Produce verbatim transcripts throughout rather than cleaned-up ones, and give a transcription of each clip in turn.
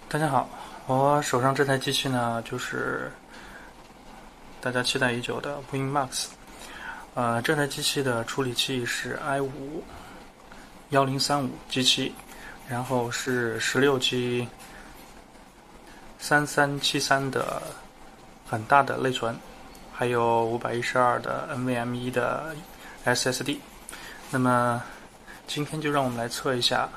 大家好，我手上这台机器呢，就是大家期待已久的 Win Max。呃，这台机器的处理器是 i 五一零三五 G 七，然后是十六 G 三三七三的很大的内存，还有五百一十二的 N V M e 的 S S D。那么今天就让我们来测一下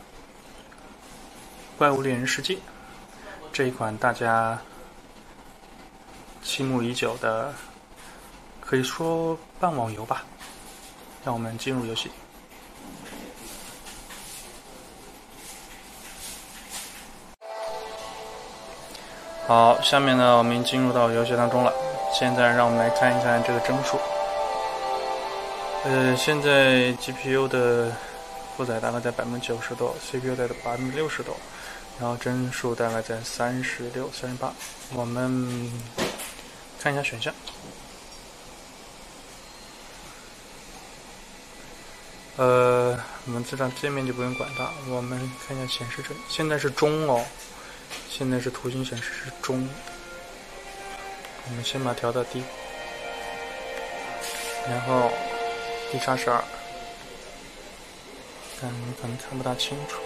怪物猎人世界这一款大家倾慕已久的，可以说半网游吧。让我们进入游戏。好，下面呢，我们进入到游戏当中了。现在让我们来看一看这个帧数。呃，现在 G P U 的负载大概在百分之九十多 ，C P U 在百分之六十多，然后帧数大概在三十六、三十八。我们看一下选项。呃，我们这张界面就不用管它，我们看一下显示这里，现在是中哦，现在是图形显示是中。我们先把它调到低，然后一叉十二，但你可能看不大清楚，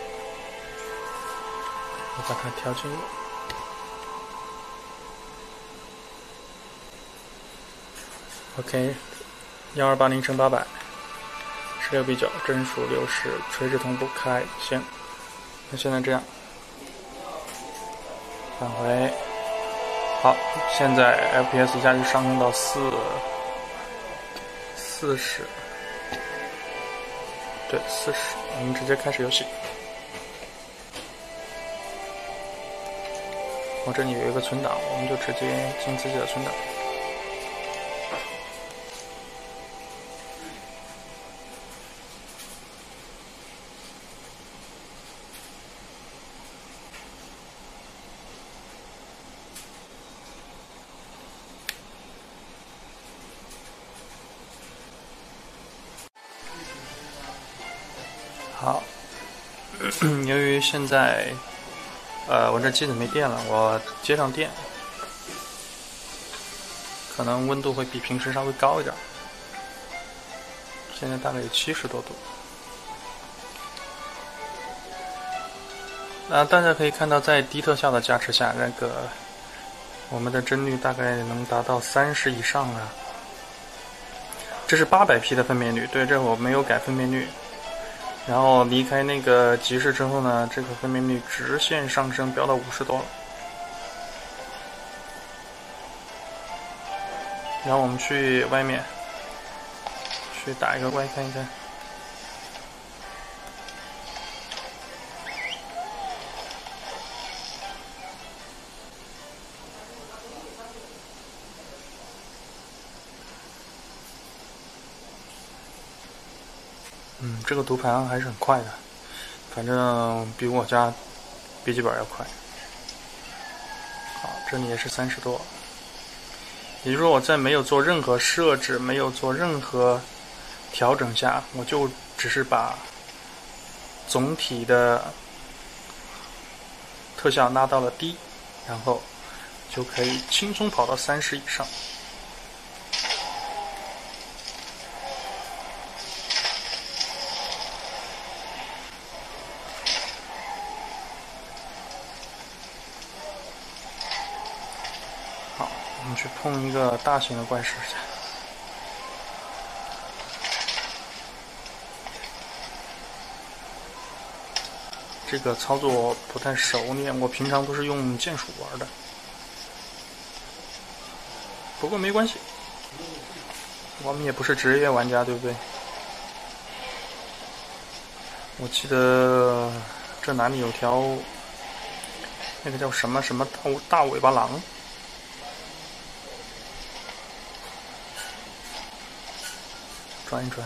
我把它调进入。OK， 一二八零乘八百。十六比九，帧数六十，垂直同步开，行。那现在这样，返回。好，现在 F P S 一下就上升到四四十，对，四十。我们直接开始游戏。我这里有一个存档，我们就直接进自己的存档。好，由于现在，呃，我这机子没电了，我接上电，可能温度会比平时稍微高一点。现在大概有七十多度。啊，大家可以看到，在低特效的加持下，那个我们的帧率大概能达到三十以上啊。这是八百 P 的分辨率，对，这我没有改分辨率。然后离开那个极视之后呢，这个分辨率直线上升，飙到五十多了。然后我们去外面去打一个怪看一看。嗯，这个读盘还是很快的，反正比我家笔记本要快。好，这里也是三十多，也就是说我在没有做任何设置、没有做任何调整下，我就只是把总体的特效拉到了低，然后就可以轻松跑到三十以上。好，我们去碰一个大型的怪试一下。这个操作不太熟练，我平常都是用键鼠玩的。不过没关系，我们也不是职业玩家，对不对？我记得这哪里有条那个叫什么什么大大尾巴狼，转一转。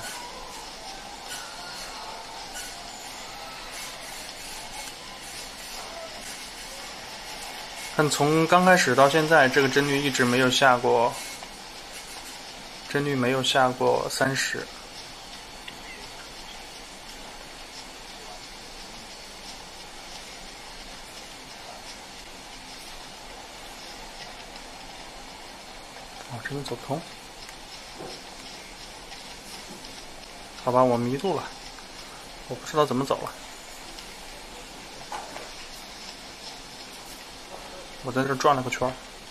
但从刚开始到现在，这个帧率一直没有下过，帧率没有下过三十。 这边走不通。好吧，我迷路了，我不知道怎么走了。我在这转了个圈，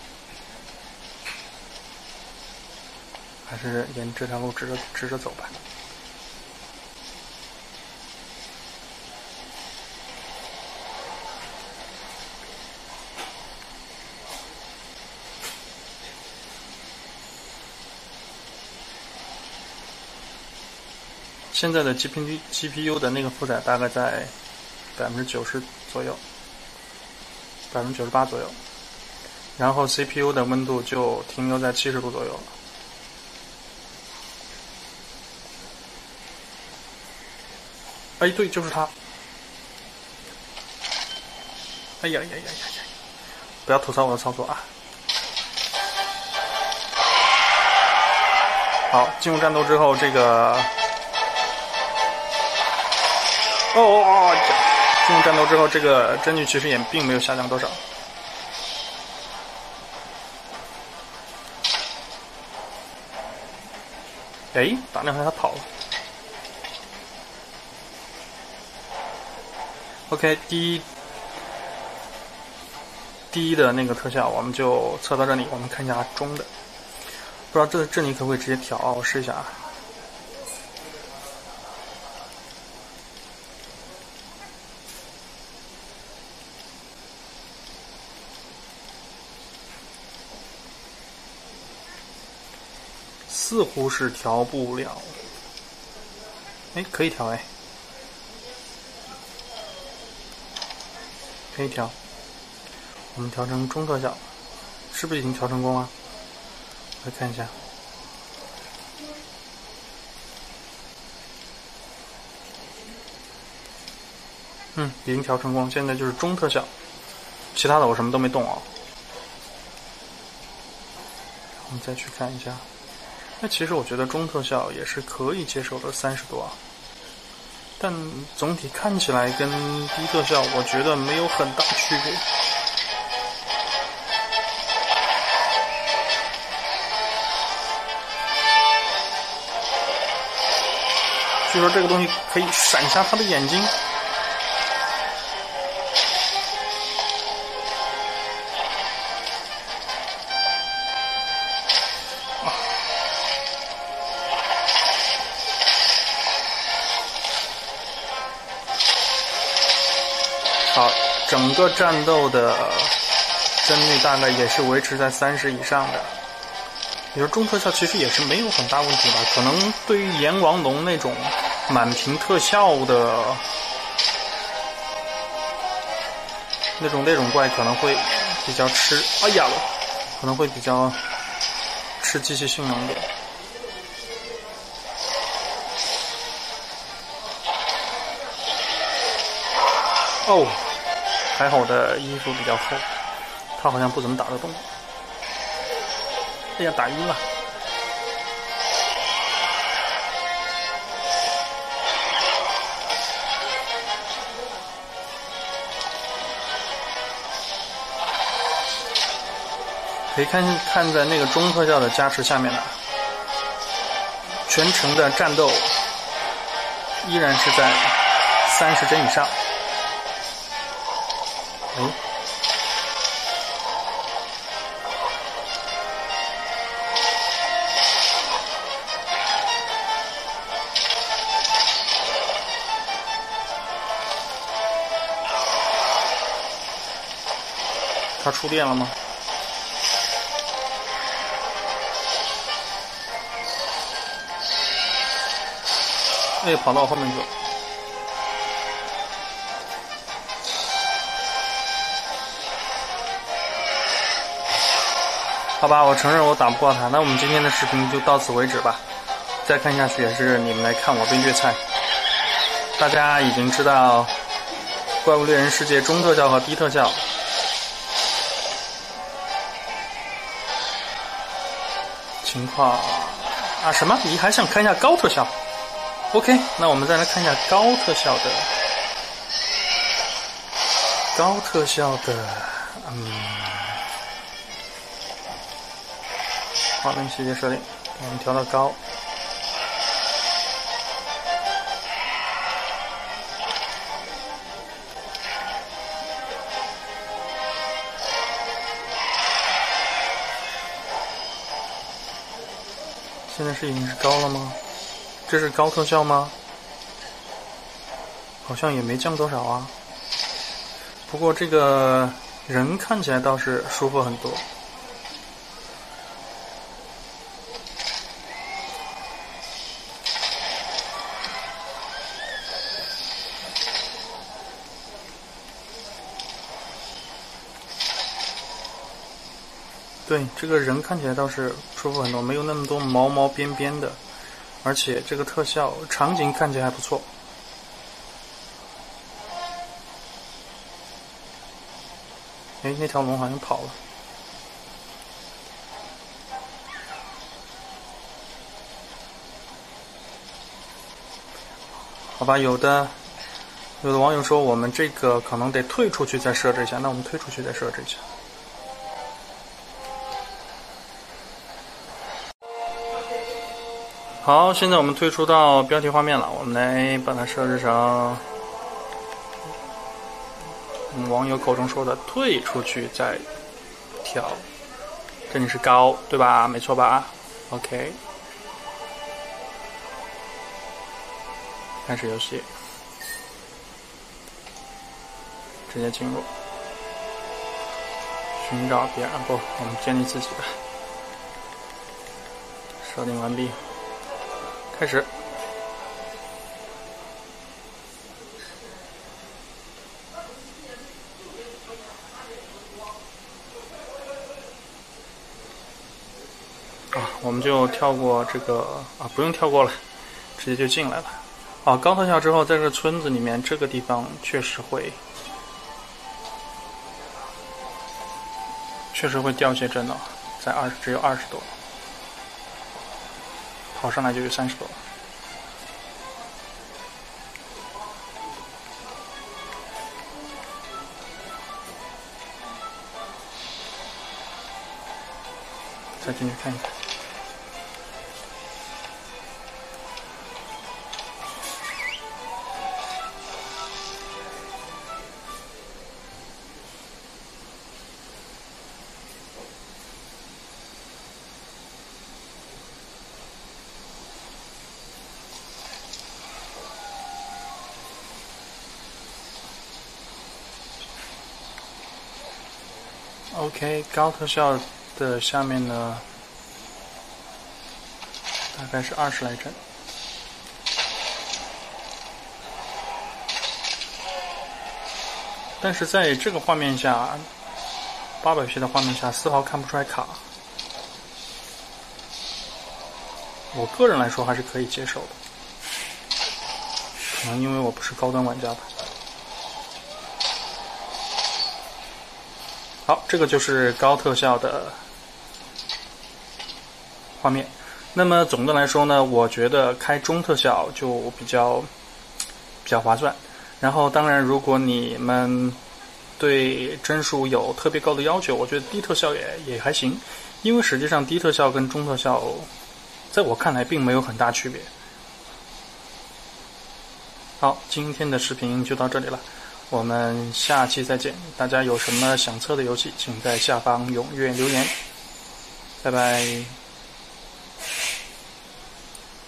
还是沿这条路直着直着走吧。现在的 G P U G P U 的那个负载大概在百分之九十左右，百分之九十八左右，然后 C P U 的温度就停留在七十度左右了。哎，对，就是它。哎呀呀呀呀呀！不要吐槽我的操作啊！好，进入战斗之后，这个。哦哦哦！进入战斗之后，这个帧率其实也并没有下降多少。哎，打两下他跑了。OK， 第一第一的那个特效我们就测到这里，我们看一下中的。不知道这这里可不可以直接调啊？我试一下啊。似乎是调不了，哎，可以调哎，可以调。我们调成中特效，是不是已经调成功了？来看一下。嗯，已经调成功，现在就是中特效，其他的我什么都没动啊。我们再去看一下。那其实我觉得中特效也是可以接受的，三十多啊，但总体看起来跟低特效我觉得没有很大区别。据说这个东西可以闪瞎他的眼睛。好，整个战斗的帧率大概也是维持在三十以上的，也就是中特效其实也是没有很大问题吧。可能对于阎王龙那种满屏特效的那种那种怪可能会比较吃，哎呀，可能会比较吃机器性能点。哦，还好我的衣服比较厚，他好像不怎么打得动。哎呀，打晕了。可以看看在那个中特效的加持下面呢，全程的战斗依然是在三十帧以上。嗯，他触电了吗？哎，跑到我后面去了。好吧，我承认我打不过他，那我们今天的视频就到此为止吧。再看下去也是你们来看我被虐菜。大家已经知道怪物猎人世界中特效和低特效情况啊？什么？你还想看一下高特效 ？OK， 那我们再来看一下高特效的高特效的，嗯。 画面细节设定，我们调到高。现在是已经是高了吗？这是高特效吗？好像也没降多少啊。不过这个人看起来倒是舒服很多。对，这个人看起来倒是舒服很多，没有那么多毛毛边边的，而且这个特效场景看起来还不错。哎，那条龙好像跑了。好吧，有的有的网友说我们这个可能得退出去再设置一下，那我们退出去再设置一下。好，现在我们退出到标题画面了，我们来把它设置成嗯网友口中说的退出去再调。这里是高，对吧？没错吧 ？OK， 开始游戏，直接进入，寻找别人不，我们建立自己的，设定完毕。开始，啊，我们就跳过这个啊，不用跳过了，直接就进来了。啊，高特效之后，在这个村子里面，这个地方确实会，确实会掉一些帧的，在二只有二十多。跑上来就有三十多。再进去看一看。OK， 高特效的下面呢，大概是二十来帧。但是在这个画面下，八百 P 的画面下，丝毫看不出来卡。我个人来说还是可以接受的，可能因为我不是高端玩家吧。好，这个就是高特效的画面。那么总的来说呢，我觉得开中特效就比较比较划算。然后当然，如果你们对帧数有特别高的要求，我觉得低特效也也还行，因为实际上低特效跟中特效，在我看来并没有很大区别。好，今天的视频就到这里了。我们下期再见，大家有什么想测的游戏，请在下方踊跃留言，拜拜。